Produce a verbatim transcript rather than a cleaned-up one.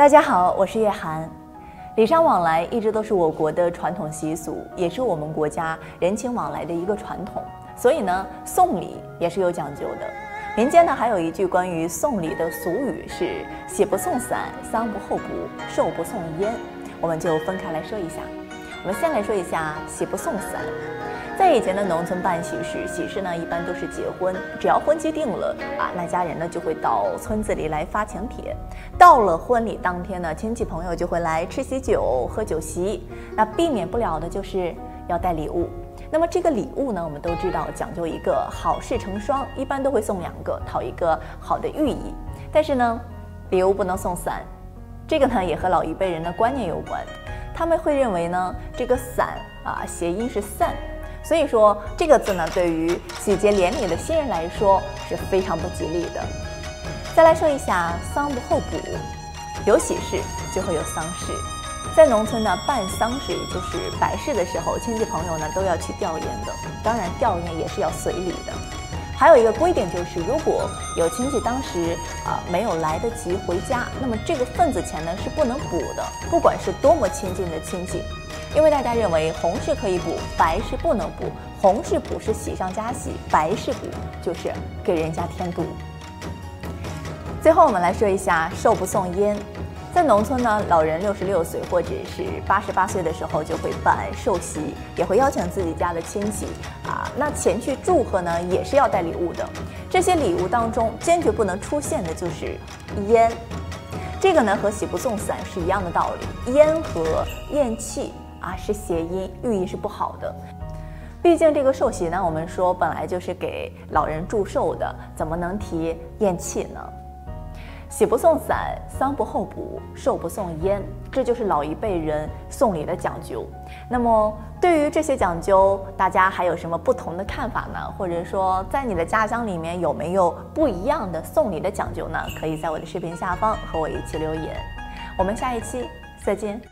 大家好，我是叶涵。礼尚往来一直都是我国的传统习俗，也是我们国家人情往来的一个传统。所以呢，送礼也是有讲究的。民间呢还有一句关于送礼的俗语是“喜不送伞，丧不候补，寿不送烟”。我们就分开来说一下。我们先来说一下“喜不送伞”。在以前的农村办喜事，喜事呢一般都是结婚，只要婚期定了啊，那家人呢就会到村子里来发请帖。到了婚礼当天呢，亲戚朋友就会来吃喜酒、喝酒席。那避免不了的就是要带礼物。那么这个礼物呢，我们都知道讲究一个好事成双，一般都会送两个，讨一个好的寓意。但是呢，礼物不能送伞，这个呢也和老一辈人的观念有关。他们会认为呢，这个伞啊，谐音是散。所以说这个字呢，对于喜结连理的新人来说是非常不吉利的。再来说一下丧不候补，有喜事就会有丧事。在农村呢，办丧事也就是白事的时候，亲戚朋友呢都要去吊唁的，当然吊唁也是要随礼的。还有一个规定就是，如果有亲戚当时啊、呃、没有来得及回家，那么这个份子钱呢是不能补的，不管是多么亲近的亲戚。因为大家认为红事可以补，白事不能补。红事补是喜上加喜，白事补就是给人家添堵。最后我们来说一下寿不送烟。在农村呢，老人六十六岁或者是八十八岁的时候就会办寿席，也会邀请自己家的亲戚啊，那前去祝贺呢也是要带礼物的。这些礼物当中坚决不能出现的就是烟。这个呢和喜不送伞是一样的道理，烟和咽气啊是谐音，寓意是不好的。毕竟这个寿席呢，我们说本来就是给老人祝寿的，怎么能提咽气呢？喜不送伞，丧不候补，寿不送烟，这就是老一辈人送礼的讲究。那么对于这些讲究，大家还有什么不同的看法呢？或者说在你的家乡里面有没有不一样的送礼的讲究呢？可以在我的视频下方和我一起留言。我们下一期再见。